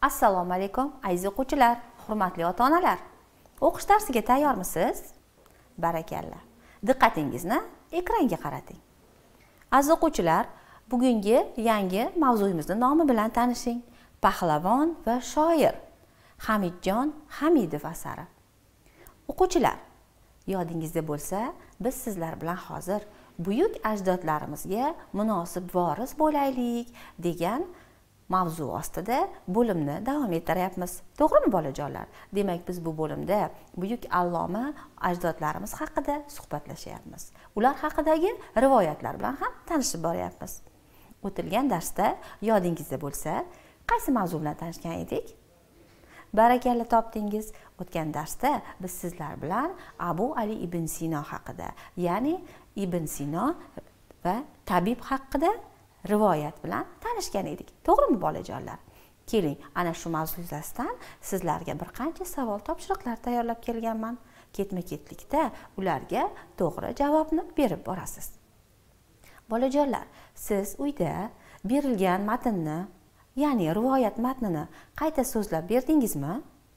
Assalomu alaykum aziz o'quvchilar, hurmatli ota-onalar. O'qish darsiga tayyormisiz? Barakalla. Diqqatingizni ekranga qarating. Aziz o'quvchilar, bugungi yangi mavzuyimizning nomi bilan tanishing. Pahlavon va shoir. Hamidjon Hamidov asari. O'quvchilar, yodingizda bo'lsa, biz sizlar bilan hozir buyuk ajdodlarimizga munosib voris bo'laylik degan mavzu ostida bo'limni davom ettiryapmiz. To'g'rimi bolajonlar? Demak, biz bu bo'limda buyuk alloma ajdodlarimiz haqida suhbatlashyapmiz. Ular haqidagi rivoyatlar bilan ham tanishib boryapmiz. O'tilgan darsda yodingizda bo'lsa, qaysi mavzu bilan tanishgan edik? Barakalla topdingiz. O'tgan darsda biz sizlar bilan Abu Ali ibn Sino haqida, ya'ni Ibn Sino va tabib haqida rivoyat bilan tanishgan edik. To'g'rimi bolajonlar? Keling, ana shu mavzu yuzasidan sizlarga bir qancha savol topshiriqlar tayyorlab kelganman. Ketma-ketlikda ularga to'g'ri javobni berib borasiz. Bolajonlar, siz uyda berilgan matnni, ya'ni rivoyat matnini qayta so'zlab berdingizmi?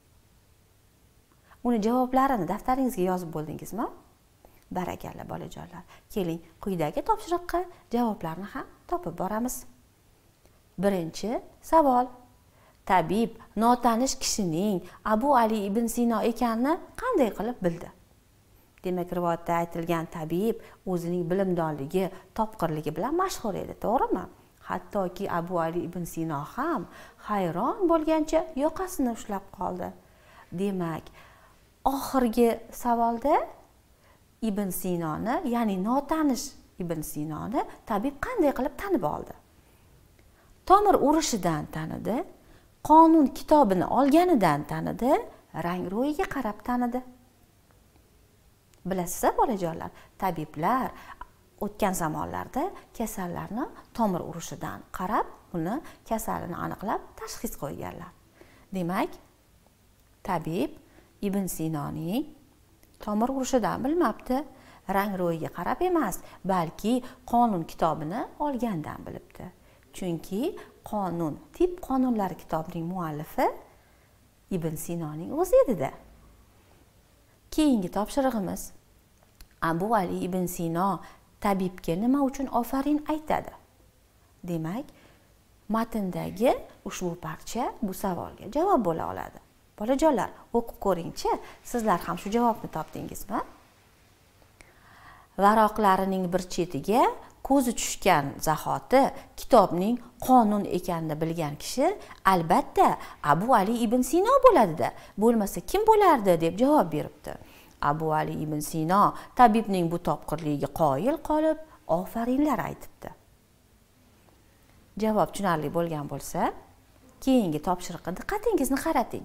Uni javoblarini daftaringizga yozib bo'ldingizmi? Barakalla bolajonlar. Keling, quyidagi topshiriqqa javoblarni ham topib boramiz. Birinchi savol. Tabib notanish kishining Abu Ali ibn Sino ekanini qanday qilib bildi? Demak, rivoyatda aytilgan tabib o'zining bilimdonligi, topqirligi bilan mashhur edi, to'g'rimi? Hattoki Abu Ali ibn Sino ham hayron bo'lgancha yoqasini ushlab qoldi. Demak, oxirgi savolda Ibn Sinoni, ya'ni notanish Ibn Sinoni tabib qanday qilib tanib oldi? Tomir urishidan tanidi, qonun kitobini olganidan tanidi, rang-ro'yiga qarab tanidi. Bilasizlar bolajonlar, tabiblar o'tgan zamonlarda kasallarni tomir urishidan qarab, uni kasalini aniqlab tashxis qo'yganlar. Demak, tabib Ibn Sinoning tomir urishidan bilmabdi, rang-ro'yiga qarab emas, balki qonun kitobini olgandan bilibdi. Chunki qonun, tib qonunlari kitobining muallifi Ibn Sinoning o'zi edi-da. Keyingi topshirig'imiz. Abu Ali ibn Sino tabibga nima uchun ofarin aytadi? Demak, matndagi ushbu parcha bu savolga javob bo'la oladi. Bolajonlar, o'qib ko'ring-chi, sizlar ham shu javobni topdingizmi? Varoqlarining bir chetiga ko'zi tushgan zahoti kitobning qonun ekanini bilgan kishi albatta Abu Ali ibn Sino bo'ladi-da. Bo'lmasa kim bo'lardi deb javob beribdi. Abu Ali ibn Sino tabibning bu topqirligiga qoyil qolib, ofarinlar aytibdi. Javob tushunarli bo'lgan bo'lsa, keyingi topshiriqqa diqqatingizni qarating.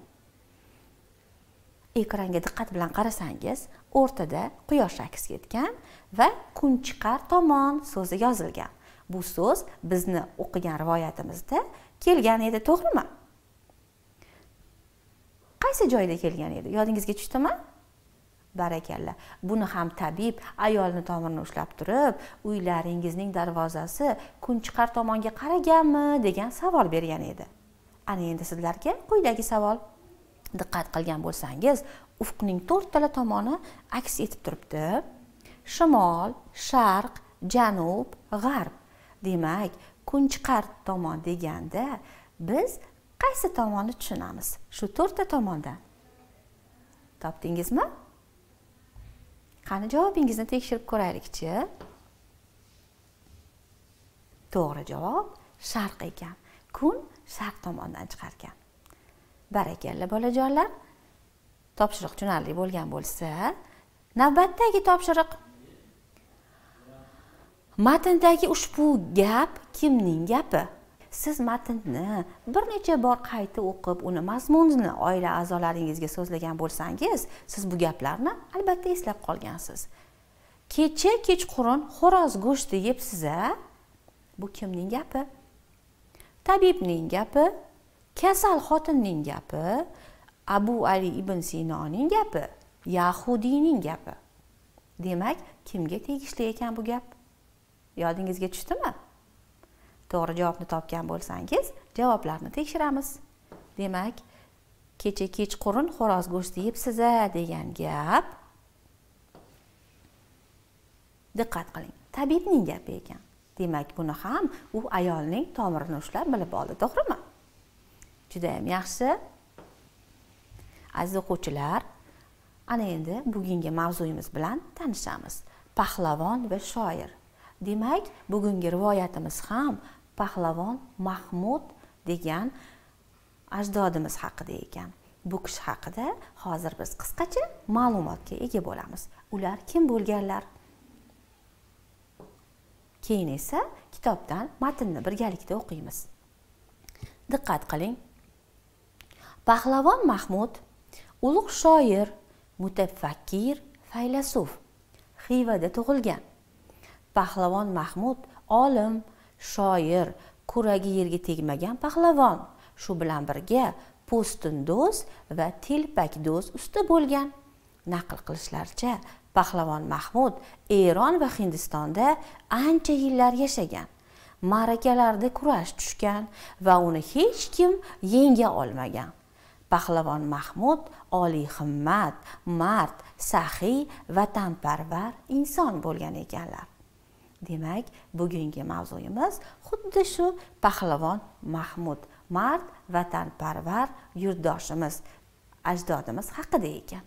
Ekranga diqqat bilan qarasangiz, o'rtada quyosh aks etgan va kun chiqar tomon so'zi yozilgan. Bu so'z bizni o'qigan rivoyatimizda kelgan edi, to'g'rimi? Qaysi joyda kelgan edi? Yodingizga tushdimi? Barakalla. Buni ham tabib ayolni tomirini ushlab turib, uylaringizning darvozasi kun chiqar tomonga qaraganmi degan savol bergan edi. Ana endi sizlarga quyidagi savol. Diqqat qilgan bo'lsangiz, ufqning 4 tala tomoni aks etib turibdi. Shimol, sharq, janub, g'arb. Demak, kunchiqar tomon deganda biz qaysi tomonni tushunamiz? Shu 4 ta tomondan. Topdingizmi? Qani javobingizni tekshirib ko'raylik-chi. To'g'ri javob sharq ekan. Kun sharq tomondan chiqar ekan. Barakalla bolajonlar. Topshiriq tushunarli bo'lgan bo'lsa, navbatdagi topshiriq. Matndagi ushbu gap kimning gapi? Siz matnni bir necha bor qayta o'qib, uni mazmunini oila a'zolaringizga so'zlagan bo'lsangiz, siz bu gaplarni albatta eslab qolgansiz. Kecha kechqurun xo'roz go'shti yebsiz-a? Bu kimning gapi? Tabibning gapi? Kasal xotinning gapi, Abu Ali ibn Sinoning gapi, Yahudiyning gapi. Demak, kimga tegishli ekan bu gap? Yodingizga tushdimi? To'g'ri javobni topgan bo'lsangiz, javoblarni tekshiramiz. Demak, kecha kechqurun xo'roz go'shti yebsiz degan gap. Diqqat qiling, tabibning gapi ekan. Demak, buni ham u ayolning tomirini ushlab bilib oldi, to'g'rimi? Juda ham yaxshi. Aziz o'quvchilar, ana endi bugungi mavzuyimiz bilan tanishamiz. Pahlavon va shoir. Demak, bugungi rivoyatimiz ham Pahlavon Mahmud degan ajdodimiz haqida ekan. Bu kishi haqida hozir biz qisqacha ma'lumotga ega bo'lamiz. Ular kim bo'lganlar? Keyin esa kitobdan matnni birgalikda o'qiymiz. Diqqat qiling. Pahlavon Mahmud ulug' shoir, mutafakkir, faylasuf Xivada tug'ilgan. Pahlavon Mahmud olim, shoir, kuragi yerga tegmagan pahlavon. Shu bilan birga po'stindo'z va telpakdo'z usta bo'lgan. Naql qilishlaricha, Pahlavon Mahmud Eron va Hindistonda ancha yillar yashagan. Ma'rakalarda kurash tushgan va uni hech kim yenga olmagan. Pahlavon Mahmud oliy himmat, mard, saxiy, vatanparvar inson bo'lgan ekanlar. Demak, bugungi mavzuyimiz xuddi shu Pahlavon Mahmud, mard, vatanparvar yurtdoshimiz, ajdodimiz haqida ekan.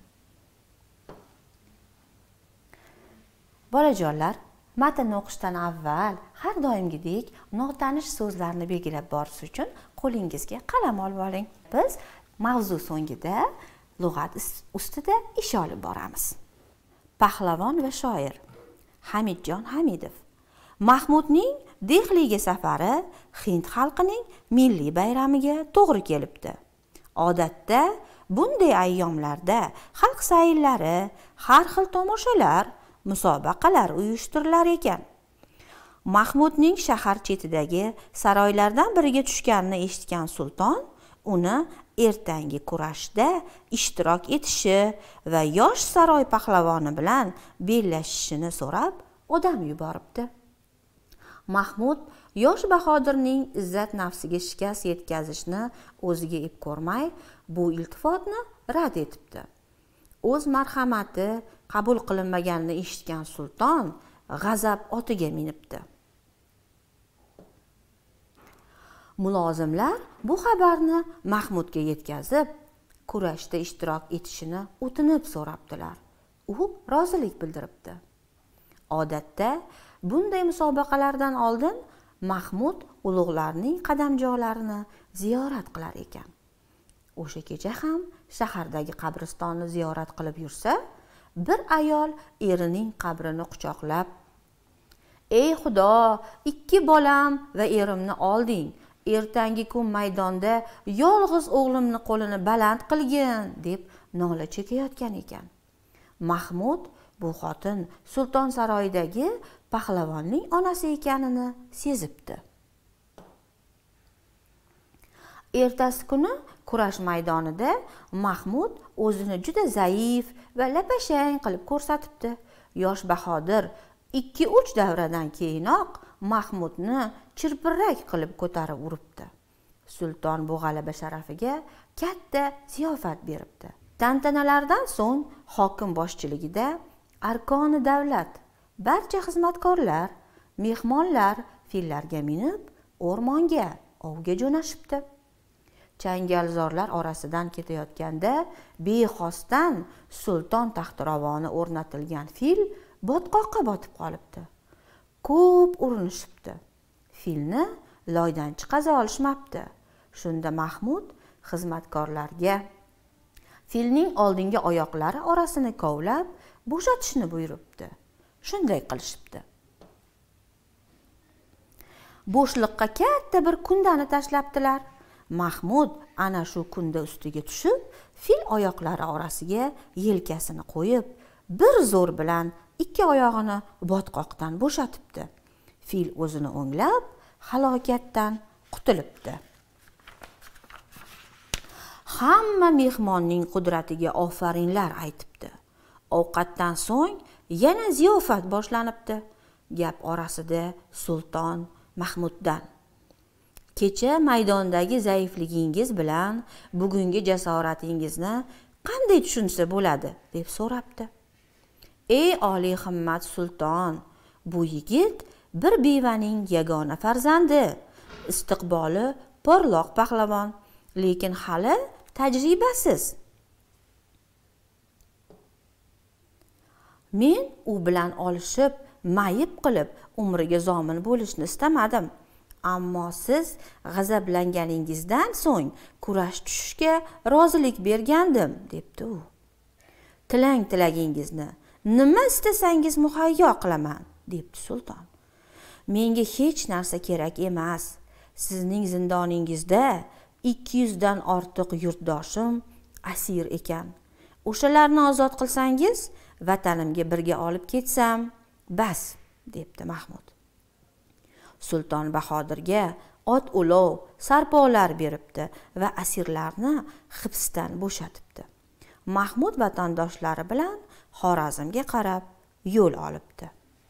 Bolajonlar, matnni o'qishdan avval har doimgidek notanish so'zlarni belgilab borish uchun qo'lingizga qalam olib oling. Biz mavzu so'ngida lug'at ustida ish olib boramiz. Pahlavon va shoir Hamidjon Hamidov. Mahmudning Dehliga safari Hind xalqining milliy bayramiga to'g'ri kelibdi. Odatda bunday ayyomlarda xalq sayillari, har xil tomoshalar, musobaqalar uyushtirilar ekan. Mahmudning shahar chetidagi saroylardan biriga tushganini eshitgan sulton uni ertangi kurashda ishtirok etishi va yosh saroy pahlavoni bilan bellashishini so'rab odam yuboribdi. Mahmud yosh bahodirning izzat nafsiga shikast yetkazishni o'ziga ep ko'rmay, bu iltifotni rad etibdi. O'z marhamati qabul qilinmaganini eshitgan sulton g'azab otiga minibdi. Mulozimlar bu xabarni Mahmudga yetkazib, kurashda ishtirok etishini o'tinib so'rabdilar. U rozilik bildiribdi. Odatda bunday musobaqalardan oldin Mahmud ulug'larning qadamjolarini ziyorat qilar ekan. O'sha kecha ham shahardagi qabristonni ziyorat qilib yursa, bir ayol erining qabrini quchoqlab, "Ey Xudo, 2 bolam va erimni olding. Ertangi kun maydonda yolg'iz o'g'limni qo'lini baland qilgin" deb nola chekayotgan ekan. Mahmud bu xotin sulton saroyidagi pahlavonning onasi ekanini sezibdi. Ertasi kuni kurash maydonida Mahmud o'zini juda zaif va lapashang qilib ko'rsatibdi. Yosh bahodir 2-3 davradan keyinoq Mahmudni chirpirrak qilib ko'tarib uribdi. Sulton bu g'alaba sharafiga katta ziyofat beribdi. Tantanalardan so'ng hokim boshchiligida arkoni davlat, barcha xizmatkorlar, mehmonlar fillarga minib o'rmonga, ovga jo'nashibdi. Changalzorlar orasidan ketayotganda bexosdan sulton taxtiravoni o'rnatilgan fil botqoqqa botib qolibdi. Ko'p urinishibdi. Filni loydan chiqaza olishmabdi. Shunda Mahmud xizmatkorlarga filning oldingi oyoqlari orasini kovlab bo'shatishni buyuribdi. Shunday qilishibdi. Bo'shliqqa katta bir kundani tashlabdilar. Mahmud ana shu kunda ustiga tushib, fil oyoqlari orasiga yelkasini qo'yib, bir zo'r bilan 2 oyog'ini botqoqdan bo'shatibdi. Fil o'zini o'nglab, halokatdan qutulibdi. Hamma mehmonning qudratiga ofarinlar aytibdi. Ovqatdan so'ng yana ziyofat boshlanibdi. Gap orasida sulton Mahmuddan: kecha maydondagi zaifligingiz bilan bugungi jasoratingizni qanday tushunsa bo'ladi deb so'rabdi. Ey oliy himmat sulton, bu yigit bir bevaning yagona farzandi, istiqboli porloq pahlavon, lekin hali tajribasiz. Men u bilan olishib, mayib qilib umriga zomin bo'lishni istamadim. Ammo siz g'azablanganingizdan so'ng kurash tushishga rozilik bergandim, debdi u. Tilang tilagingizni, nima istasangiz muhayyo qilaman, debdi sulton. Menga hech narsa kerak emas. Sizning zindoningizda 200 dan ortiq yurtdoshim asir ekan. O'shalarni ozod qilsangiz, vatanimga birga olib ketsam, bas, debdi Mahmud. Sulton Bahodirga ot ulov, sarpolar beribdi va asirlarni hibsdan bo'shatibdi. Mahmud vatandoshlari bilan Xorazmga qarab yo'l olibdi.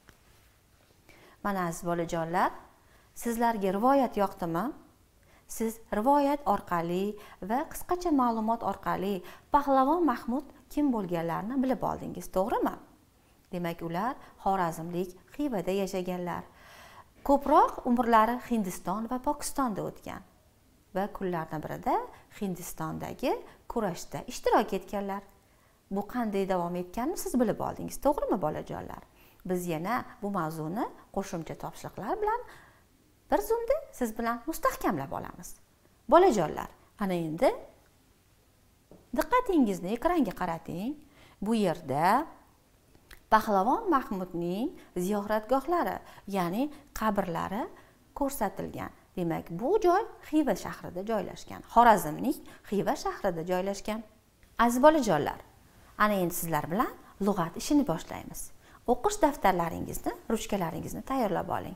Mana aziz bolajonlar, sizlarga rivoyat yoqdimi? Siz rivoyat orqali va qisqacha ma'lumot orqali Pahlavon Mahmud kim bo'lganlarini bilib oldingiz, to'g'rimi? Demak, ular xorazmlik Xivada yashaganlar. Ko'proq umrlari Hindiston va Pokistonda o'tgan va kunlardan birida Hindistondagi kurashda ishtirok etganlar. Bu qanday davom etganini siz bilib oldingiz, to'g'rimi bolajonlar? Biz yana bu mavzuni qo'shimcha topshiriqlar bilan bir zumda siz bilan mustahkamlab olamiz. Bolajonlar, ana endi diqqatingizni ekranga qarating. Bu yerda Pahlavon Mahmudning ziyoratgohlari, ya'ni qabrlari ko'rsatilgan. Demak, bu joy Xiva shahrida joylashgan. Xorazmning Xiva shahrida joylashgan. Aziz bolajonlar, ana endi sizlar bilan lug'at ishini boshlaymiz. O'qish daftarlaringizni, ruchkalaringizni tayyorlab oling.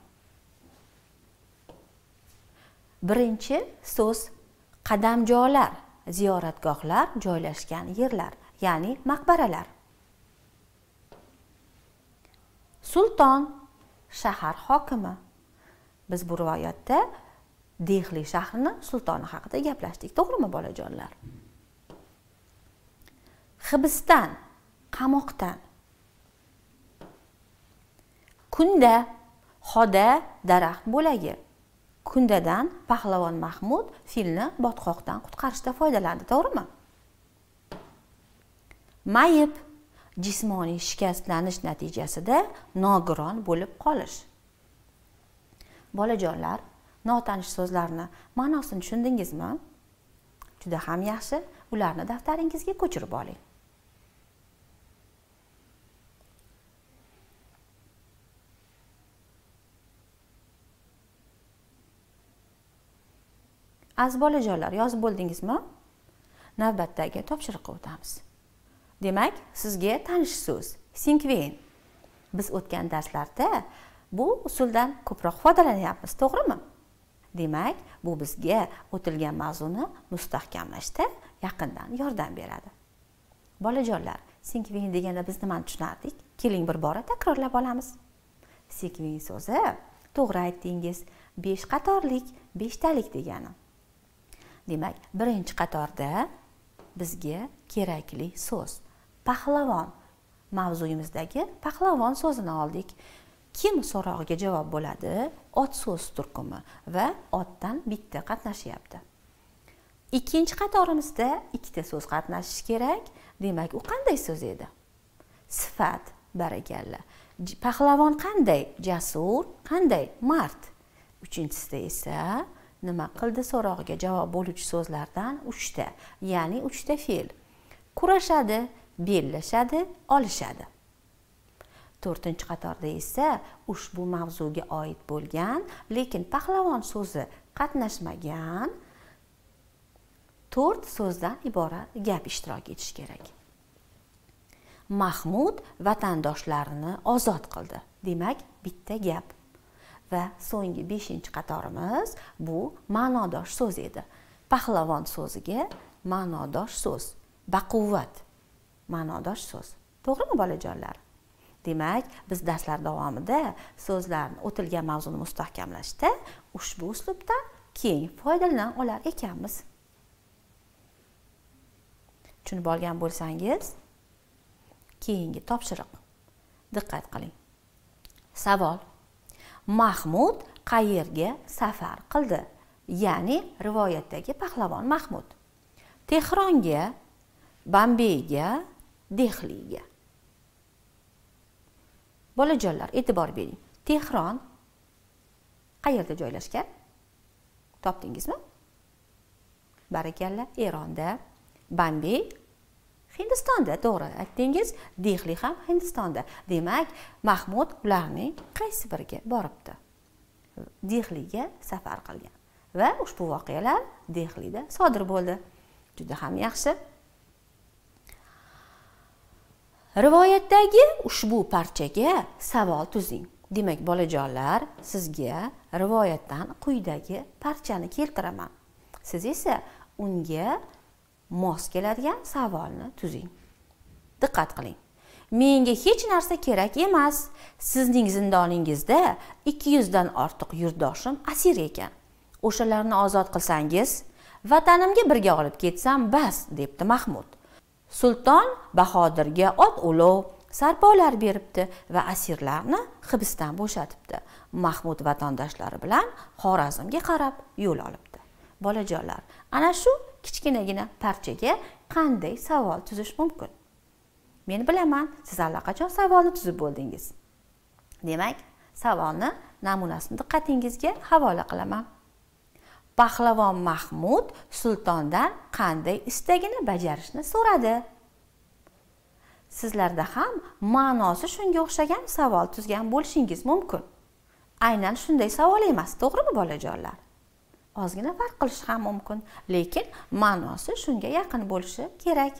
Birinchi so'z qadamjolar, ziyoratgohlar joylashgan yerlar, ya'ni maqbaralar. Sulton, shahar hokimi. Biz bu rivoyatda Dehli shahrini sultoni haqida gaplashdik, to'g'rimi bolajonlar? Hibsdan, qamoqdan. Kunda, xoda, daraxt bo'lagi. Kundadan Pahlavon Mahmud filni botqoqdan qutqarishda foydalandi, to'g'rimi? Mayib, jismoniy shikastlanish natijasida nogiron bo'lib qolish. Bolajonlar, notanish so'zlarni ma'nosini tushundingizmi? Juda ham yaxshi, ularni daftaringizga ko'chirib oling. Aziz bolajonlar, yozib bo'ldingizmi? Navbatdagi topshiriqqa o'tamiz. Demak, sizga tanish so'z sinkveyn. Biz o'tgan darslarda bu usuldan ko'proq foydalanyapmiz, to'g'rimi? Demak, bu bizga o'tilgan mavzuni mustahkamlashda yaqindan yordam beradi. Bolajonlar, sinkveyn deganda biz nimani tushunardik? Keling bir bora takrorlab olamiz. Sinkveyn so'zi, to'g'ri aytdingiz, 5 qatorlik, 5talik degani. Demak, birinchi qatorda bizga kerakli so'z pahlavon. Mavzuyimizdagi pahlavon so'zini oldik. Kim so'rog'iga javob bo'ladi? Ot so'z turkumi va otdan bitta qatnashyapti. Ikkinchi qatorimizda ikkita so'z qatnashishi kerak. Demak, u qanday so'z edi? Sifat, barakalla. Pahlavon qanday? Jasur, qanday? Mard. Uchinchisida esa nima qildi so'rog'iga javob bo'luvchi so'zlardan 3ta, ya'ni 3ta fe'l. Kurashadi, bellashadi, olishadi. To'rtinchi qatorda esa ushbu mavzuga oid bo'lgan, lekin pahlavon so'zi qatnashmagan 4 so'zdan iborat gap ishtirok etishi kerak. Mahmud vatandoshlarini ozod qildi. Demak, bitta gap. Va so'nggi 5-qatorimiz bu ma'nodosh so'z edi. Pahlavon so'ziga ma'nodosh so'z, baquvvat ma'nodosh so'z. To'g'rimi bolajonlar? Demak, biz darslar davomida so'zlarni o'tilgan mavzuni mustahkamlashda ushbu uslubdan keng foydalana olar ekanmiz. Tushunib olgan bo'lsangiz, keyingi topshiriq. Diqqat qiling. Savol: Mahmud qayerga safar qildi? Ya'ni rivoyatdagi pahlavon Mahmud. Tehronga, Bombeyga, Dehliga. Bolajonlar, e'tibor bering. Tehron qayerda joylashgan? Topdingizmi? Barakalla, Eronda. Bombey Hindistonda, to'g'ri aytdingiz. Dehli ham Hindistonda. Demak, Mahmud ularning qaysi biriga boribdi? Dehliga safar qilgan. Va ushbu voqealar Dehlida sodir bo'ldi. Juda ham yaxshi. Rivoyatdagi ushbu parchaga savol tuzing. Demak, bolajonlar, sizga rivoyatdan quyidagi parchani keltiraman. Siz esa unga mos keladigan savolni tuzing. Diqqat qiling. Menga hech narsa kerak emas. Sizning zindoningizda 200 dan ortiq yurtdoshim asir ekan. O'shalarni ozod qilsangiz, vatanimga birga olib ketsam bas, debdi Mahmud. Sulton Bahodirga ot ulov, sarpolar beribdi va asirlarni hibsdan bo'shatibdi. Mahmud vatandoshlari bilan Xorazmga qarab yo'l olibdi. Bolajonlar, ana shu kichkinagina parchaga qanday savol tuzish mumkin? Men bilaman, siz allaqachon savolni tuzib bo'ldingiz. Demak, savolni namunasini diqqatingizga havola qilaman. Pahlavon Mahmud sultondan qanday istagini bajarishni so'radi? Sizlarda ham ma'nosi shunga o'xshagan savol tuzgan bo'lishingiz mumkin. Aynan shunday savol emas, to'g'rimi bolajonlar? Ozgina farq qilishi ham mumkin, lekin ma'nosi shunga yaqin bo'lishi kerak.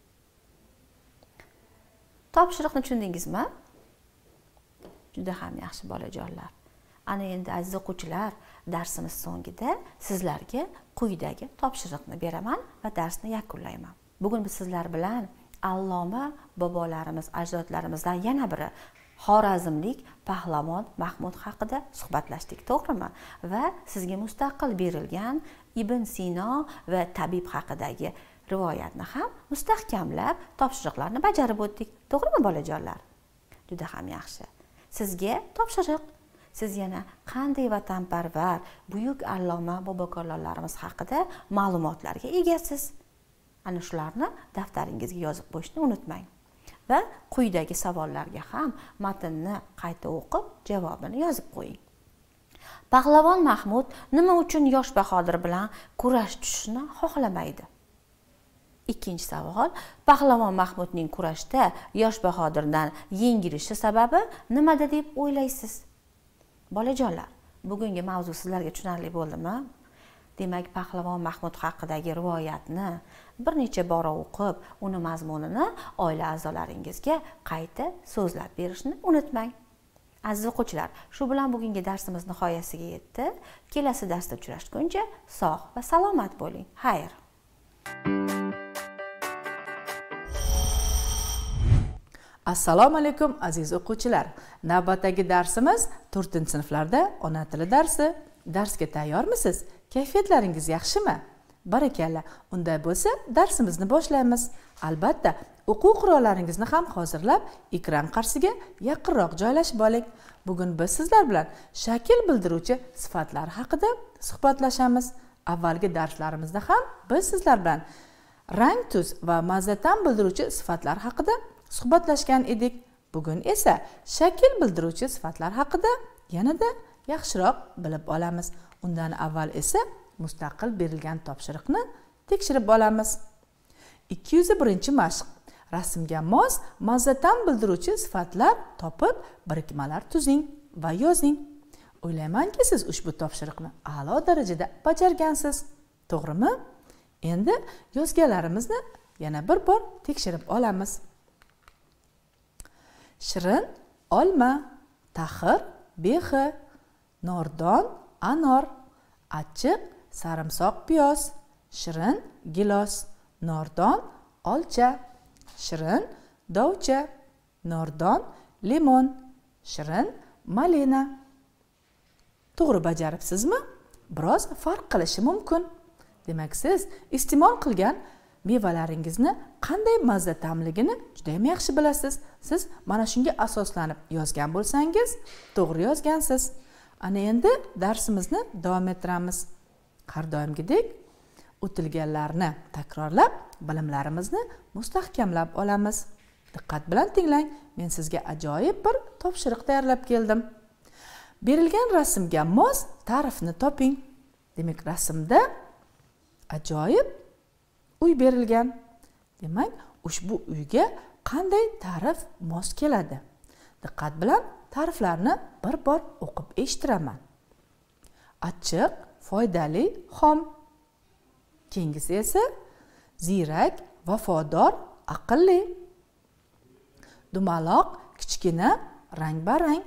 Topshiriqni tushundingizmi? Juda ham yaxshi bolajonlar. Ana endi aziz o'quvchilar, darsimiz so'ngida sizlarga quyidagi topshiriqni beraman va darsni yakunlayman. Bugun biz sizlar bilan alloma bobolarimiz, ajdodlarimizdan yana biri Xorazmlik pahlavon Mahmud haqida suhbatlashdik, to'g'rimi? Va sizga mustaqil berilgan Ibn Sino va tabib haqidagi rivoyatni ham mustahkamlab topshiriqlarni bajarib o'tdik, to'g'rimi bolajonlar? Juda ham yaxshi. Sizga topshiriq. Siz yana qanday vatanparvar, buyuk alloma bobokorlarimiz haqida ma'lumotlarga egasiz? Ana shularni daftaringizga yozib qo'yishni unutmang. Va quyidagi savollarga ham matnni qayta o'qib, javobini yozib qo'ying. Pahlavon Mahmud nima uchun yosh Bahodir bilan kurash tushishni xohlamaydi? Ikkinchi savol: Pahlavon Mahmudning kurashda yosh Bahodirdan yengilishi sababi nimada deb o'ylaysiz? Bolajonlar, bugungi mavzu sizlarga tushunarli bo'ldimi? Demak, Pahlavon Mahmud haqidagi rivoyatni bir necha bora o'qib, uni mazmunini oila a'zolaringizga qayta so'zlab berishni unutmang. Aziz o'quvchilar, shu bilan bugungi darsimiz nihoyasiga yetdi. Kelasi darsda uchrashguncha sog' va salomat bo'ling. Xayr. Assalomu alaykum aziz o'quvchilar. Navbatdagi darsimiz 4-sinflarda ona tili darsi. Darsga tayyormisiz? Kayfiyatlaringiz yaxshimi? Barakalla. Unday bo'lsa, darsimizni boshlaymiz. Albatta, o'quv qurollaringizni ham hozirlab, ekran qarshisiga yaqinroq joylashib oling. Bugun biz sizlar bilan shakl bildiruvchi sifatlar haqida suhbatlashamiz. Avvalgi darslarimizda ham biz sizlar bilan rang, tuz va mazza-ta'm bildiruvchi sifatlar haqida suhbatlashgan edik. Bugun esa shakl bildiruvchi sifatlar haqida yanada yaxshiroq bilib olamiz. Undan avval esa mustaqil berilgan topshiriqni tekshirib olamiz. 201-mashq. Rasmga mos mazza-ta'm bildiruvchi sifatlar topib, birikmalar tuzing va yozing. O'ylaymanki, siz ushbu topshiriqni a'lo darajada bajargansiz. To'g'rimi? Endi yozganlarimizni yana bir bor tekshirib olamiz. Shirin olma, taxir bexi, nordon anor, achchiq sarimsoq piyoz, shirin gilos, nordon olcha, shirin dovcha, nordon limon, shirin malina. To'g'ri bajaribsizmi? biroz farq qilishi mumkin. Demak, siz iste'mol qilgan mevalaringizni qanday mazza ta'mligini juda ham yaxshi bilasiz. Siz mana shunga asoslanib yozgan bo'lsangiz, to'g'ri yozgansiz. Ana endi darsimizni davom ettiramiz. Har doimgidek o'tilganlarni takrorlab, bilimlarimizni mustahkamlab olamiz. Diqqat bilan tinglang. Men sizga ajoyib bir topshiriq tayyorlab keldim. Berilgan rasmga mos ta'rifni toping. Demak, rasmda ajoyib uy berilgan. Demak, ushbu uyga qanday ta'rif mos keladi? Diqqat bilan ta'riflarni bir bor o'qib eshittiraman. Achchiq, foydali, xom. Keyingisi esa ziyrak, vafodor, aqlli. Dumaloq, kichkina, rang-barang.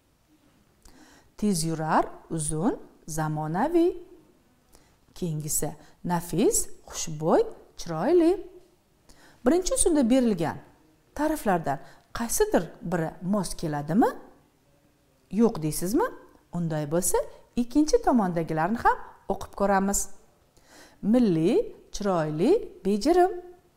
Tez yurar, uzun, zamonaviy. Keyingisi nafis, xushbo'y, chiroyli. Birinchi usulda berilgan ta'riflardan qaysidir biri mos keladimi? Yo'q deysizmi? Unday bo'lsa, ikkinchi tomondagilarni ham o'qib ko'ramiz. Milliy, chiroyli, bejirim.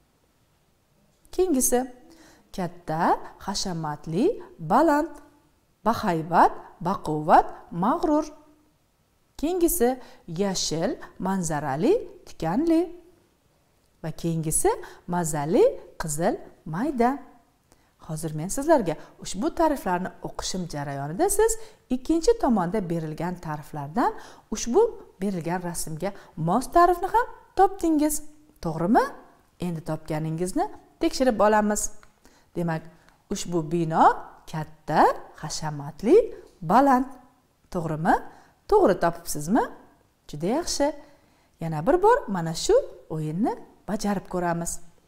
Keyingisi katta, hashamatli, baland, bahaybat, baquvvat, mag'rur. Keyingisi yashil, manzarali, tikanli. Va keyingisi mazali, qizil, mayda. Hozir men sizlarga ushbu ta'riflarni o'qishim jarayonida siz ikkinchi tomonda berilgan ta'riflardan ushbu berilgan rasmga mos ta'rifni ham topdingiz. To'g'rimi? Endi topganingizni tekshirib olamiz. Demak, ushbu bino katta, hashamatli, baland. To'g'rimi? To'g'ri topibsizmi? Juda yaxshi. Yana bir bor mana shu o'yinni bajarib ko'ramiz.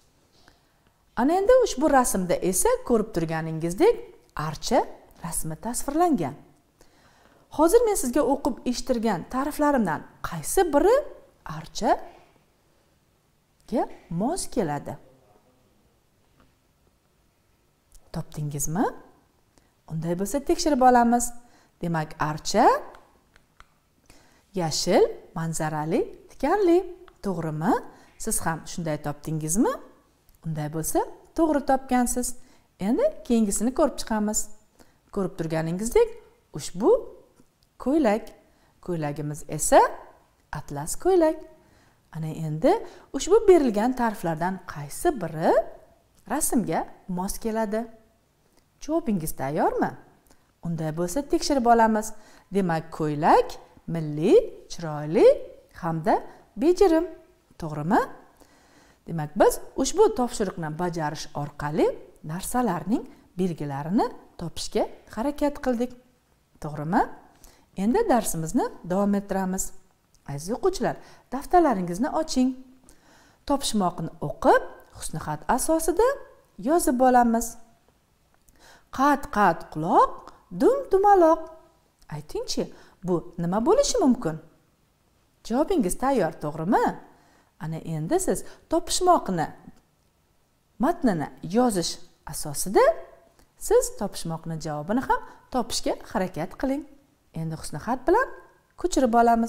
Ana endi ushbu rasmda esa ko'rib turganingizdek archa rasmi tasvirlangan. Hozir men sizga o'qib eshittirgan ta'riflarimdan qaysi biri archaga mos keladi? Topdingizmi? Unday bo'lsa tekshirib olamiz. Demak, archa yashil, manzarali, tikanli. To'g'rimi? Siz ham shunday topdingizmi? Unday bo'lsa, to'g'ri topgansiz. Endi keyingisini ko'rib chiqamiz. Ko'rib turganingizdek, ushbu ko'ylak. Ko'ylagimiz esa atlas ko'ylak. Ana endi ushbu berilgan ta'riflardan qaysi biri rasmga mos keladi? Javobingiz tayyormi? Unday bo'lsa tekshirib olamiz. Demak, ko'ylak milliy, chiroyli hamda bejirim. To'g'rimi? Demak, biz ushbu topshiriqni bajarish orqali narsalarning belgilarini topishga harakat qildik. To'g'rimi? Endi darsimizni davom ettiramiz. Aziz o'quvchilar, daftarlaringizni oching. Topishmoqni o'qib, husnixat asosida yozib olamiz. Qat-qat quloq, dum-dumaloq. Aytingchi, bu nima bo'lishi mumkin? Javobingiz tayyor, to'g'rimi? Ana endi siz topishmoqni matnini yozish asosida siz topishmoqni javobini ham topishga harakat qiling. Endi husnixat bilan ko'chirib olamiz.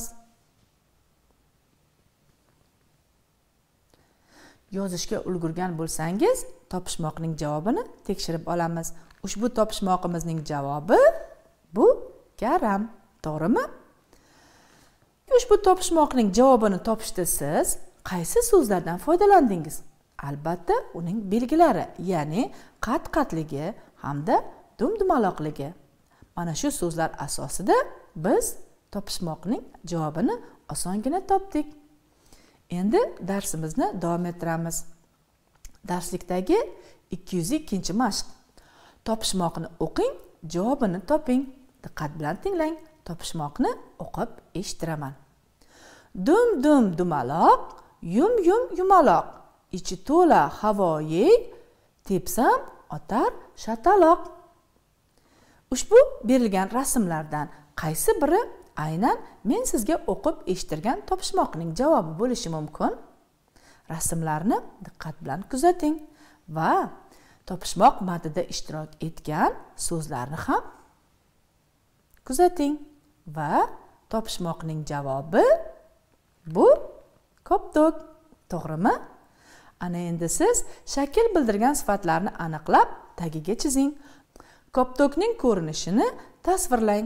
Yozishga ulgurgan bo'lsangiz, topishmoqning javobini tekshirib olamiz. Ushbu topishmoqimizning javobi bu karam. To'g'rimi? Ushbu topishmoqning javobini topishda siz qaysi so'zlardan foydalandingiz? Albatta, uning belgilari, ya'ni qat-qatligi hamda dum-dumaloqligi. Mana shu so'zlar asosida biz topishmoqning javobini osongina topdik. Endi darsimizni davom ettiramiz. Darslikdagi 202-mashq. Topishmoqni o'qing, javobini toping. Diqqat bilan tinglang. Topishmoqni o'qib eshittiraman. Dum-dum dumaloq, yum-yum yumaloq. Ichi to'la havoyi, tepsam otar shataloq. Ushbu berilgan rasmlardan qaysi biri aynan men sizga o'qib eshittirgan topishmoqning javobi bo'lishi mumkin? Rasmlarni diqqat bilan kuzating va topishmoq matnida ishtirok etgan so'zlarni ham kuzating va topishmoqning javobi bu koptok. To'g'rimi? Ana endi siz shakl bildirgan sifatlarni aniqlab tagiga chizing. Koptokning ko'rinishini tasvirlang.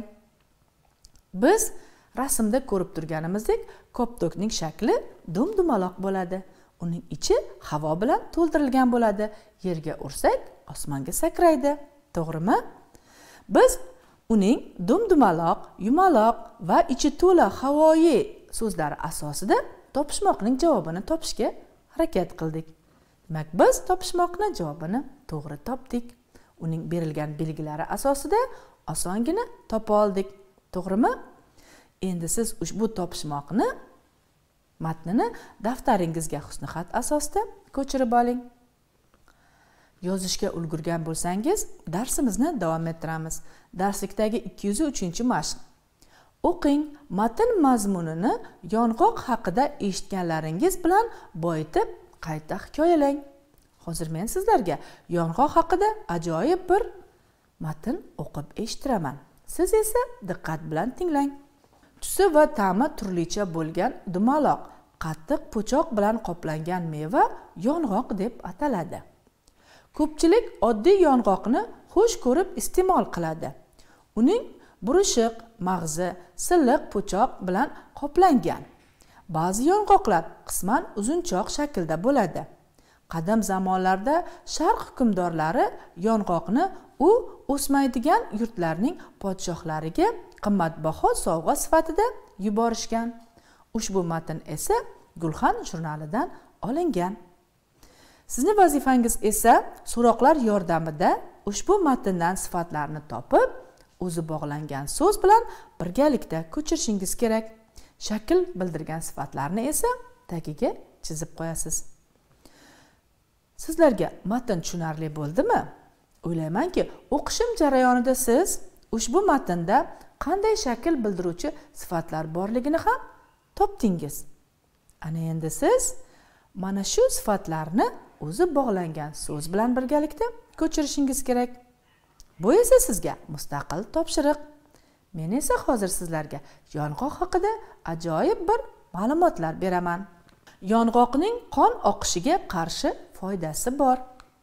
Biz rasmda ko'rib turganimizdek, koptokning shakli dum-dumaloq bo'ladi. Uning ichi havo bilan to'ldirilgan bo'ladi. Yerga ursak, osmonga sakraydi. To'g'rimi? Biz uning dum-dumaloq, yumaloq va ichi to'la havoyi so'zlari asosida topishmoqning javobini topishga harakat qildik. Demak, biz topishmoqni javobini to'g'ri topdik. Uning berilgan belgilari asosida osongina topa oldik. To'g'rimi? Endi siz ushbu topishmoqni matnini daftaringizga husnixat asosida ko'chirib oling. Yozishga ulgurgan bo'lsangiz, darsimizni davom ettiramiz. Darslikdagi 203-mashq. O'qing, matn mazmunini yong'oq haqida eshitganlaringiz bilan boyitib qayta hikoyalang. Hozir men sizlarga yong'oq haqida ajoyib bir matn o'qib eshittiraman. Siz esa diqqat bilan tinglang. Tusi va ta'mi turlicha bo'lgan dumaloq, qattiq po'choq bilan qoplangan meva yong'oq deb ataladi. Ko'pchilik oddiy yong'oqni xush ko'rib iste'mol qiladi. Uning burushiq, mag'zi, silliq po'choq bilan qoplangan. Ba'zi yong'oqlar qisman uzunchoq shaklda bo'ladi. Qadim zamonlarda Sharq hukmdorlari yong'oqni u o'smaydigan yurtlarning podshohlariga qimmatbaho sovg'a sifatida yuborishgan. Ushbu matn esa Gulxan jurnalidan olingan. Sizning vazifangiz esa so'roqlar yordamida ushbu matndan sifatlarni topib, o'zi bog'langan so'z bilan birgalikda ko'chirishingiz kerak. Shakl bildirgan sifatlarni esa tagiga chizib qo'yasiz. Sizlarga matn tushunarli bo'ldimi? O'ylaymanki, o'qishim jarayonida siz ushbu matnda qanday shakl bildiruvchi sifatlar borligini ham topdingiz. Ana endi siz mana shu sifatlarni o'zi bog'langan so'z bilan birgalikda ko'chirishingiz kerak. Bu esa sizga mustaqil topshiriq. Men esa hozir sizlarga yong'oq haqida ajoyib bir ma'lumotlar beraman. Yong'oqning qon oqishiga qarshi foydasi bor.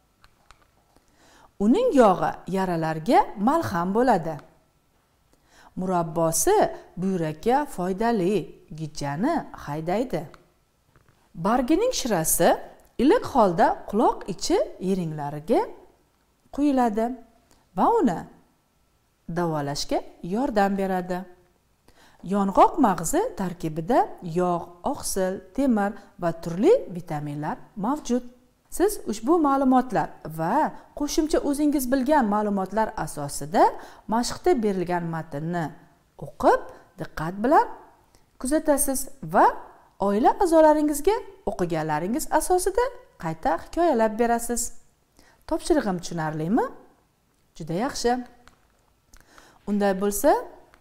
Uning yog'i yaralarga malham bo'ladi. Murabbosi buyrakka foydali, gijjani haydaydi. Bargining shirasi iliq holda quloq ichi yeringlariga quyiladi va uni davolashga yordam beradi. Yong'oq mag'zi tarkibida yog', oqsil, temir va turli vitaminlar mavjud. Siz ushbu ma'lumotlar va qo'shimcha o'zingiz bilgan ma'lumotlar asosida mashqda berilgan matnni o'qib, diqqat bilan kuzatasiz va oila a'zolaringizga o'qiganlaringiz asosida qayta hikoyalab berasiz. Topshirig'im tushunarlimi? Juda yaxshi. Unday bo'lsa,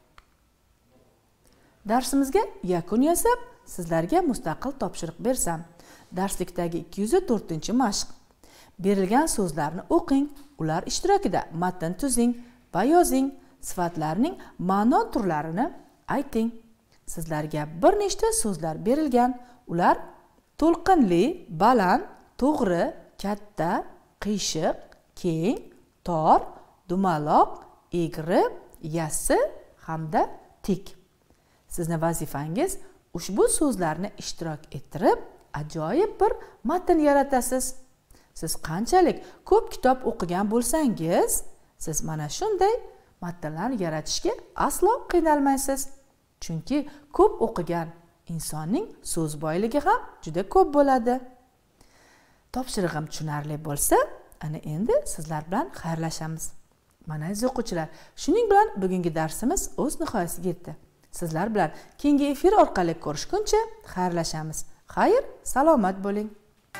darsimizga yakun yasab, sizlarga mustaqil topshiriq bersam. Darslikdagi 204-mashq. Berilgan so'zlarni o'qing, ular ishtirokida matn tuzing va yozing. Sifatlarning ma'no turlarini ayting. Sizlarga bir nechta so'zlar berilgan. Ular to'lqinli, baland, to'g'ri, katta, qiyshiq, keng, tor, dumaloq, egri, yassi hamda tik. Sizning vazifangiz ushbu so'zlarni ishtirok ettirib, ajoyib bir matn yaratasiz. Siz qanchalik ko'p kitob o'qigan bo'lsangiz, siz mana shunday matnlar yaratishga aslo qiynalmaysiz. Chunki ko'p o'qigan insonning so'z boyligi ham juda ko'p bo'ladi. Topshirig'im tushunarli bo'lsa, ana endi sizlar bilan xayrlashamiz. Mana aziz o'quvchilar, shuning bilan bugungi darsimiz o'z nihoyasiga yetdi. Sizlar bilan keyingi efir orqali ko'rishguncha xayrlashamiz. Xayr, salomat bo'ling.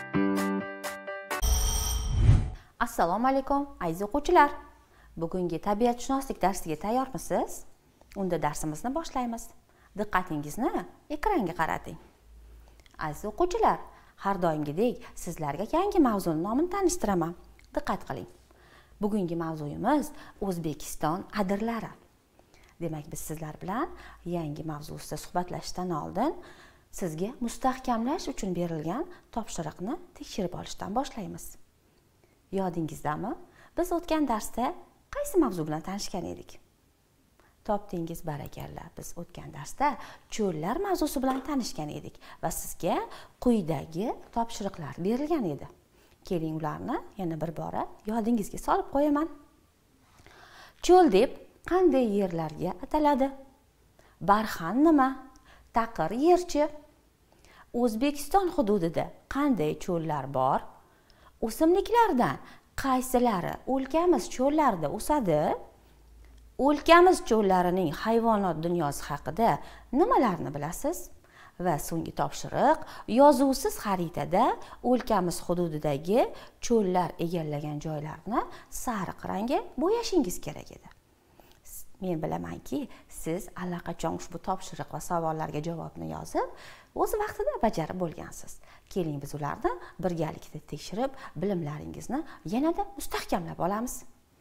Assalomu alaykum, aziz o'quvchilar. Bugungi tabiatshunoslik darsiga tayyormisiz? Unda darsimizni boshlaymiz. Diqqatingizni ekranga qarating. Aziz o'quvchilar, har doimgidek sizlarga yangi mavzuning nomini tanishtiraman. Diqqat qiling. Bugungi mavzuyimiz O'zbekiston adirlari. Demak, biz sizlar bilan yangi mavzu ustida suhbatlashishdan oldin sizga mustahkamlash uchun berilgan topshiriqni tekshirib olishdan boshlaymiz. Yodingizdami? Biz o'tgan darsda qaysi mavzu bilan tanishgan edik? Topdingiz, barakalla. Biz o'tgan darsda cho'llar mavzusi bilan tanishgan edik va sizga quyidagi topshiriqlar berilgan edi. Keling, ularni yana bir bora yodingizga solib qo'yaman. Cho'l deb qanday yerlarga ataladi? Barxan nima? Taqir yerchi? O'zbekiston hududida qanday cho'llar bor? O'simliklardan qaysilari o'lkamiz cho'llarida o'sadi? O'lkamiz cho'llarining hayvonot dunyosi haqida nimalarni bilasiz? Va so'nggi topshiriq, yozuvsiz xaritada o'lkamiz hududidagi cho'llar egallagan joylarni sariq rangga bo'yashingiz kerak edi. Men bilamanki, siz allaqachon ushbu topshiriq va savollarga javobni yozib, o'z vaqtida bajarib bo'lgansiz. Keling, biz ularni birgalikda tekshirib, bilimlaringizni yanada mustahkamlab olamiz.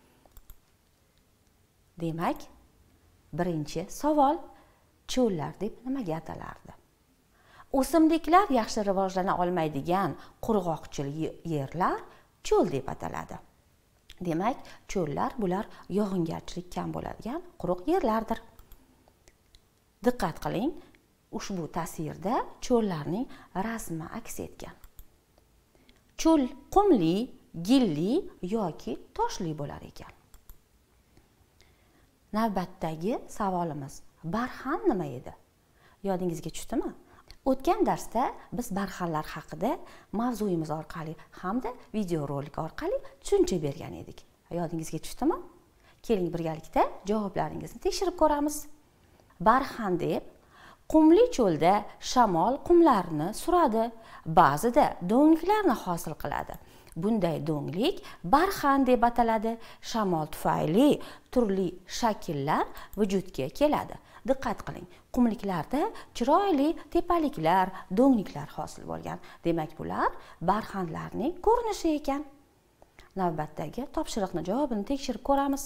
Demak, birinchi savol, cho'llar deb nimaga atalardi? O'simliklar yaxshi rivojlana olmaydigan qurg'oqchil yerlar cho'l deb ataladi. Demak, cho'llar bular yog'ingarchilik kam bo'ladigan quruq yerlardir. Diqqat qiling, ushbu tasvirda cho'llarning rasmi aks etgan. Cho'l qumli, gilli yoki toshli bo'lar ekan. Navbatdagi savolimiz, barxan nima edi? Yodingizga tushdimi? O'tgan darsda biz barxanlar haqida mavzuyimiz orqali hamda videorolik orqali tushuncha bergan edik. Yodingizga tushdimi? Keling, birgalikda javoblaringizni tekshirib ko'ramiz. Barxan deb qumli cho'lda shamol qumlarni suradi, ba'zida do'ngliklarni hosil qiladi. Bunday do'nglik barxan deb ataladi. Shamol tufayli turli shakllar vujudga keladi. Diqqat qiling, qumliklarda chiroyli tepaliklar, do'ngliklar hosil bo'lgan. Demak, bular barxanlarning ko'rinishi ekan. Navbatdagi topshiriqni javobini tekshirib ko'ramiz.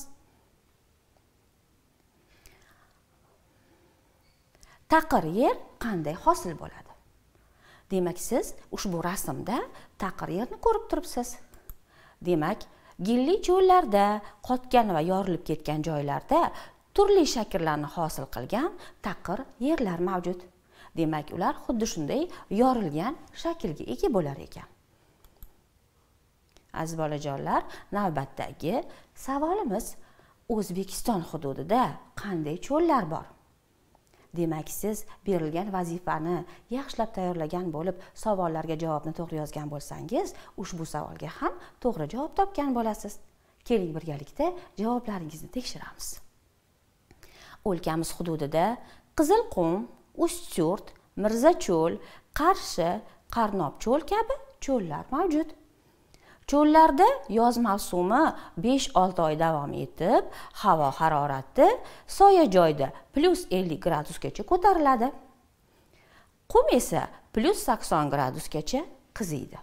Taqir yer qanday hosil bo'ladi? Demak, siz ushbu rasmda taqir yerni ko'rib turibsiz. Demak, gilli cho'llarda, qotgan va yorilib ketgan joylarda turli shakllarni hosil qilgan taqir yerlar mavjud. Demak, ular xuddi shunday yorilgan shaklga ega bo'lar ekan. Aziz bolajonlar, navbatdagi savolimiz, O'zbekiston hududida qanday cho'llar bor? Demak, siz berilgan vazifani yaxshilab tayyorlagan bo'lib, savollarga javobni to'g'ri yozgan bo'lsangiz, ushbu savolga ham to'g'ri javob topgan bo'lasiz. Keling, birgalikda javoblaringizni tekshiramiz. O'lkamiz hududida Qizilqum, Ustyurt, Mirzacho'l, Qarshi, Qarnobcho'l kabi cho'llar mavjud. Cho'llarda yoz mavsumi 5-6 oy davom etib, havo harorati soya joyda +50 gradusgacha ko'tariladi. Qum esa +80 gradusgacha qiziydi.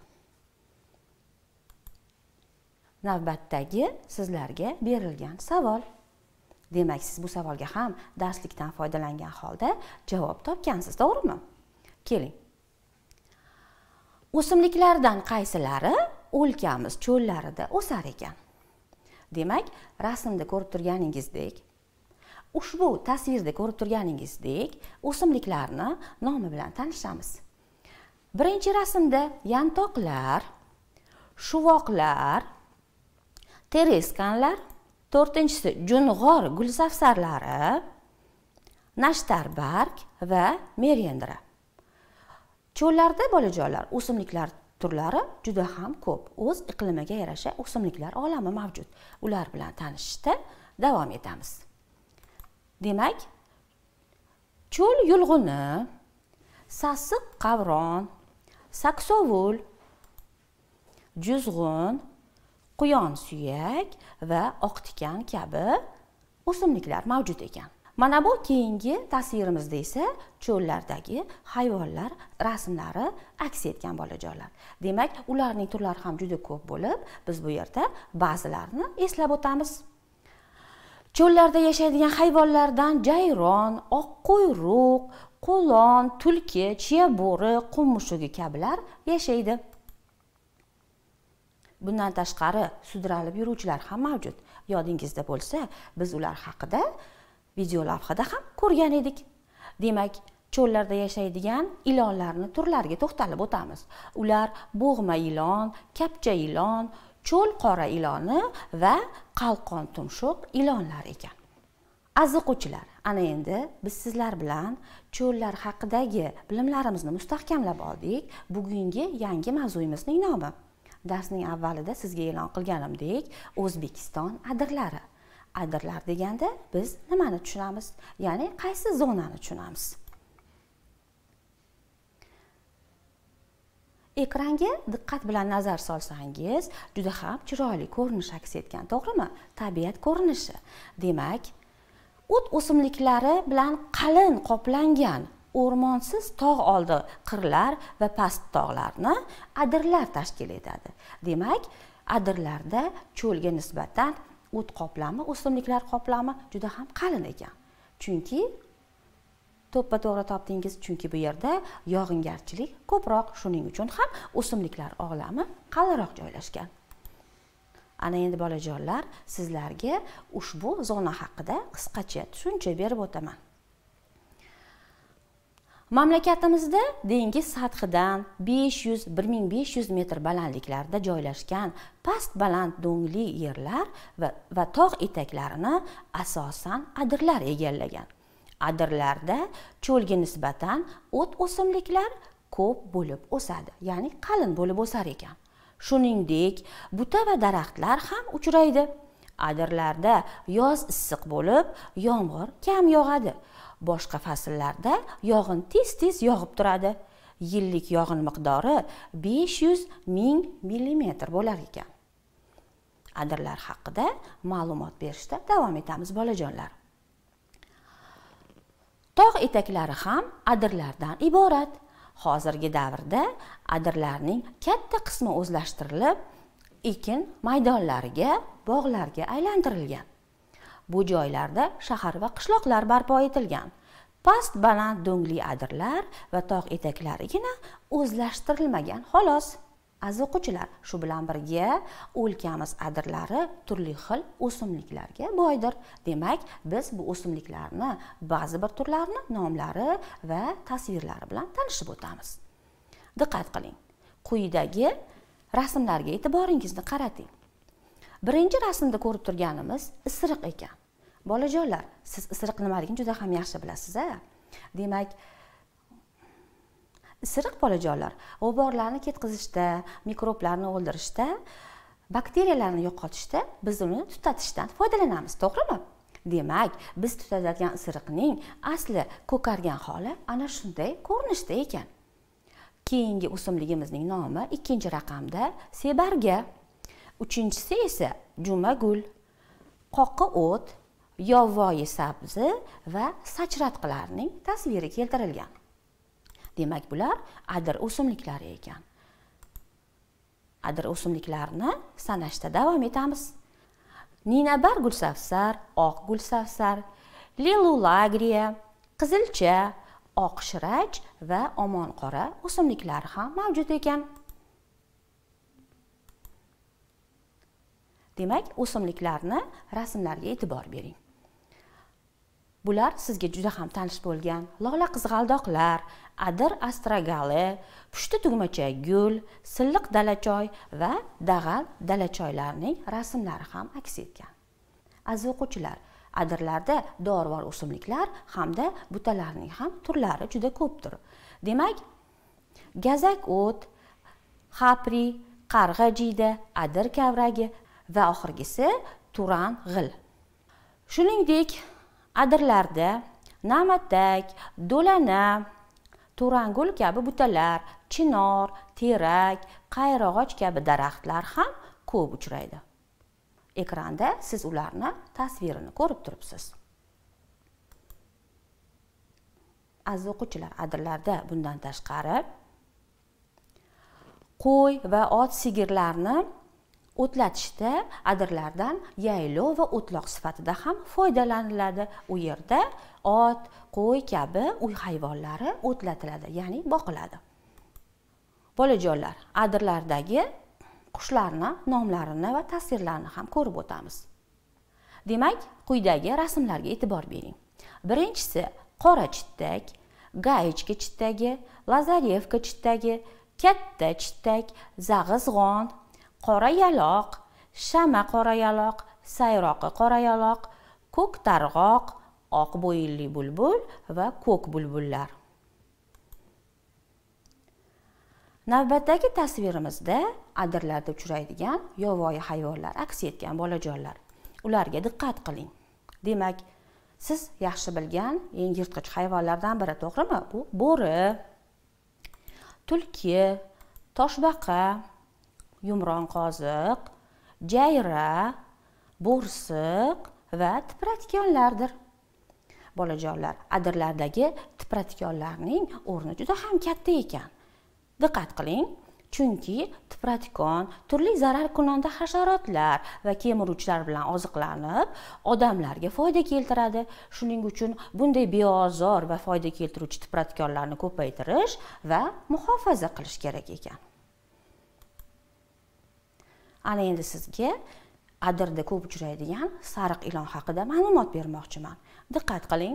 Navbatdagi sizlarga berilgan savol. Demak, siz bu savolga ham darslikdan foydalangan holda javob topgansiz, to'g'rimi? Keling. O'simliklardan qaysilari o'lkamiz cho'llarida o'sar ekan? Demak, rasmda ko'rib turganingizdek, ushbu tasvirda ko'rib turganingizdek, o'simliklarni nomi bilan tanishamiz. Birinchi rasmda yantoqlar, shuvoqlar, tereskanlar, to'rtinchisi jung'or gulsafsarlari, nashtarbarg va merendra. Cho'llarda bolajonlar, o'simliklar turlari juda ham ko'p. O'z iqlimiga yarasha o'simliklar olami mavjud. Ular bilan tanishishda davom etamiz. Demak, cho'l yulg'uni, sassiq qavron, saksovul, juzg'un, quyon suyak va oqtikan kabi o'simliklar mavjud ekan. Mana bu keyingi tasvirimizda esa cho'llardagi hayvonlar rasmlari aks etgan bolajonlar. Demak, ularning turlari ham juda ko'p bo'lib, biz bu yerda ba'zilarini eslab o'tamiz. Cho'llarda yashaydigan hayvonlardan jayron, oqquyruq, qo'lon, tulki, chiya bo'ri, qum mushugi kabilar yashaydi. Bundan tashqari sudralib yuruvchilar ham mavjud. Yodingizda bo'lsa, biz ular haqida video lavhada ham ko'rgan edik. Demak, cho'llarda yashaydigan ilonlarni turlariga to'xtalib o'tamiz. Ular bo'g'ma ilon, kapcha ilon, cho'l qora iloni va qalqon tumshuq ilonlar ekan. Aziz o'quvchilar, ana endi biz sizlar bilan cho'llar haqidagi bilimlarimizni mustahkamlab oldik. Bugungi yangi mavzuyimizning nomi. Darsning avvalida sizga e'lon qilganimdek, O'zbekiston adirlari. Adirlar deganda biz nimani tushunamiz? Ya'ni qaysi zonani tushunamiz? Ekranga diqqat bilan nazar solsangiz, juda ham chiroyli ko'rinish aks etgan, to'g'rimi? Tabiat ko'rinishi. Demak, o't o'simliklari bilan qalin qoplangan o'rmonsiz tog' oldi qirlar va past tog'larni adirlar tashkil etadi. Demak, adirlarda cho'lga nisbatan o't qoplami, o'simliklar qoplami juda ham qalin ekan. Chunki to'ppa-to'g'ri topdingiz, chunki bu yerda yog'ingarchilik ko'proq, shuning uchun ham o'simliklar olami qalinroq joylashgan. Ana endi bolajonlar, sizlarga ushbu zona haqida qisqacha tushuncha berib o'taman. Mamlakatimizda dengiz sathidan 500-1500 metr balandliklarda joylashgan past baland do'ngli yerlar va tog' etaklarini asosan adirlar egallagan. Adirlarda cho'lga nisbatan o't o'simliklar ko'p bo'lib o'sadi, ya'ni qalin bo'lib o'sar ekan. Shuningdek, buta va daraxtlar ham uchraydi. Adirlarda yoz issiq bo'lib, yomg'ir kam yog'adi. Boshqa fasllarda yog'in tez-tez yog'ib turadi. Yillik yog'in miqdori 500-1000 millimetr bo'lar ekan. Adirlar haqida ma'lumot berishda davom etamiz bolajonlar. Tog' etaklari ham adirlardan iborat. Hozirgi davrda adirlarning katta qismi o'zlashtirilib, ekin maydonlariga, bog'larga aylantirilgan. Bu joylarda shahar va qishloqlar barpo etilgan. Past baland do'ngli adirlar va tog' etaklarigina o'zlashtirilmagan xolos. Aziz o'quvchilar, shu bilan birga o'lkamiz adirlari turli xil o'simliklarga boydir. Demak, biz bu o'simliklarni ba'zi bir turlarini nomlari va tasvirlari bilan tanishib o'tamiz. Diqqat qiling. Quyidagi rasmlarga e'tiboringizni qarating. Birinchi rasmda ko'rib turganimiz isiriq ekan. Bolajonlar, siz isiriq nimaligini juda ham yaxshi bilasiz-a? Demak, isiriq bolajonlar g'uborlarni ketkizishda, mikroblarni o'ldirishda, bakteriyalarni yo'qotishda biz uni tutatishdan foydalanamiz, to'g'rimi? Demak, biz tutatadigan isiriqning asli ko'kargan holi ana shunday ko'rinishda ekan. Keyingi o'simligimizning nomi ikkinchi raqamda sebarga, uchinchisi esa jumagul, qoqi o't, yovvoyi sabzi va sachratqilarning tasviri keltirilgan. Demak, bular adir o'simliklari ekan. Adir o'simliklarini sanashda davom etamiz. Ninabar gulsafsar, oq gulsafsar, lilulagriya, qizilcha, oq shirach va omon qora o'simliklari ham mavjud ekan. Demak, o'simliklarni rasmlarga e'tibor bering. Bular sizga juda ham tanish bo'lgan lola qizg'aldoqlar, adir astragali, pushti tugmacha gul, silliq dalachoy va dag'al dalachoylarning rasmlari ham aks etgan. Aziz o'quvchilar, adirlarda dorivor o'simliklar hamda butalarning ham turlari juda ko'pdir. Demak, gazak o't, xapri, qarg'a jiyda, adir kavragi va oxirgisi turan g'il. Shuningdek, adirlarda namatak, do'lana, turangul kabi butalar, chinor, terak, qayrag'och kabi daraxtlar ham ko'p uchraydi. Ekranda siz ularni tasvirini ko'rib turibsiz. Aziz o'quvchilar, adirlarda bundan tashqari qo'y va ot sigirlarni o'tlatishda adirlardan yaylov va o'tloq sifatida ham foydalaniladi. U yerda ot, qo'y kabi uy hayvonlari o'tlatiladi, ya'ni boqiladi. Bolajonlar, adirlardagi qushlarni nomlarini va tasvirlarini ham ko'rib o'tamiz. Demak, quyidagi rasmlarga e'tibor bering. Birinchisi qora chittak, gayechka chittagi, lazarevka chittagi, katta chittak, zag'izg'on, qora yaloq, shama qora yaloq, sayroqi qora yaloq, ko'k targ'oq, oq bo'yinli bulbul va ko'k bulbullar. Navbatdagi tasvirimizda adirlarda uchraydigan yovvoyi hayvonlar aks etgan bolajonlar. Ularga diqqat qiling. Demak, siz yaxshi bilgan eng yirtqich hayvonlardan biri, to'g'rimi? Bu bo'ri, tulki, toshbaqa, yumron qoziq, jayra, bo'rsiq va tipratikonlardir. Bolajonlar, adirlardagi tipratikonlarning o'rni juda ham katta ekan. Diqqat qiling, chunki tipratikon turli zararkunanda hasharotlar va kemiruvchilar bilan oziqlanib, odamlarga foyda keltiradi. Shuning uchun bunday beozor va foyda keltiruvchi tipratikonlarni ko'paytirish va muhofaza qilish kerak ekan. Ana endi sizga adirda ko'p uchraydigan sariq ilon haqida ma'lumot bermoqchiman. Diqqat qiling.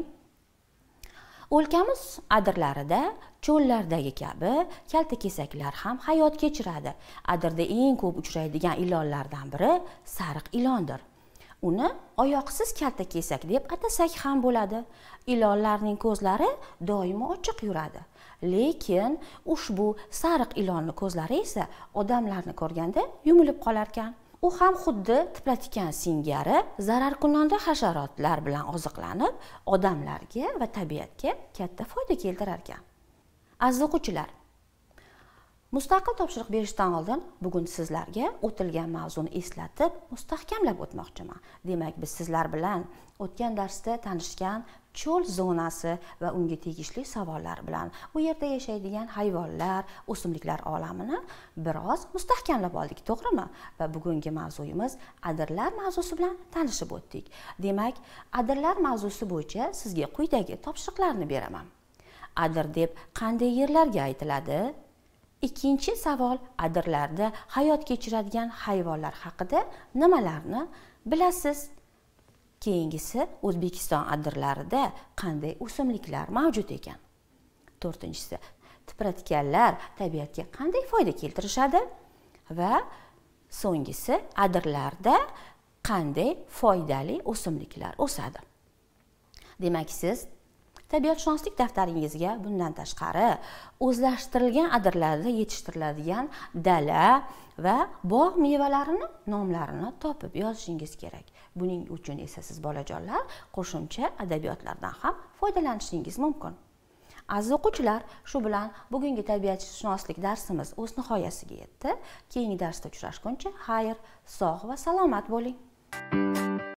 O'lkamiz adirlarida cho'llardagi kabi kaltakesaklar ham hayot kechiradi. Adirda eng ko'p uchraydigan ilonlardan biri sariq ilondir. Uni oyoqsiz kaltakesak deb atasak ham bo'ladi. Ilonlarning ko'zlari doimo ochiq yuradi. Lekin ushbu sariq ilonning ko'zlari esa odamlarni ko'rganda yumilib qolar ekan. U ham xuddi tipratikan singari zararkunanda hasharotlar bilan oziqlanib, odamlarga va tabiatga katta foyda keltirar ekan. Aziz o'quvchilar, mustaqil topshiriq berishdan oldin bugun sizlarga o'tilgan mavzuni eslatib, mustahkamlab o'tmoqchiman. Demak, biz sizlar bilan o'tgan darsda tanishgan cho'l zonasi va unga tegishli savollar bilan u yerda yashaydigan hayvonlar, o'simliklar olamini biroz mustahkamlab oldik, to'g'rimi? Va bugungi mavzuyimiz adirlar mavzusi bilan tanishib o'tdik. Demak, adirlar mavzusi bo'yicha sizga quyidagi topshiriqlarni beraman. Adir deb qanday yerlarga aytiladi? Ikkinchi savol, adirlarda hayot kechiradigan hayvonlar haqida nimalarni bilasiz? Keyingisi, O'zbekiston adirlarida qanday o'simliklar mavjud ekan? To'rtinchisi, tipratikanlar tabiatga qanday foyda keltirishadi? Va so'nggisi, adirlarda qanday foydali o'simliklar o'sadi? Demak, siz tabiatshunoslik daftaringizga bundan tashqari o'zlashtirilgan adirlarda yetishtiriladigan dala va bog' mevalarini nomlarini topib yozishingiz kerak. Buning uchun esa siz bolajonlar qo'shimcha adabiyotlardan ham foydalanishingiz mumkin. Aziz o'quvchilar, shu bilan bugungi tabiatshunoslik darsimiz o'z nihoyasiga yetdi. Keyingi darsda uchrashguncha xayr, sog' va salomat bo'ling.